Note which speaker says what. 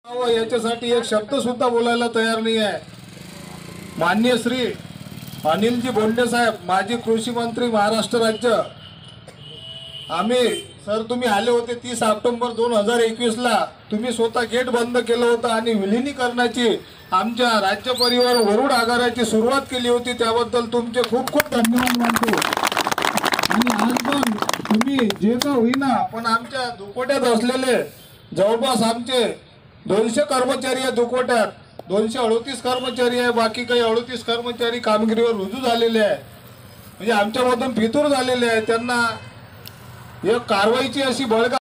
Speaker 1: याच्यासाठी एक शब्द सुद्धा बोलायला तयार नाही आहे। माननीय श्री अनिलजी बोंडे साहेब, माजी कृषी मंत्री महाराष्ट्र राज्य, आम्ही सर तुम्ही आले होते 30 ऑक्टोबर 2021 ला। तुम्ही स्वतः गेट बंद केलं होतं आणि विलिनीकरणाची आमच्या राज्य परिवार वरुड आगाराची सुरुवात केली होती, त्याबद्दल तुमचे खूप खूप धन्यवाद मानतो। आणि आज पण तुम्ही जे का होईना पण आमच्या दुकोट्यात असलेले जवळपास आमचे 200 कर्मचारी आहे, दुकोट्यात 238 कर्मचारी आहे, बाकी काही 38 कर्मचारी कामगिरीवर रुजू झालेले आहे, म्हणजे आमच्यामधून फितूर झालेले आहे। त्यांना एक कारवाईची अशी बळगा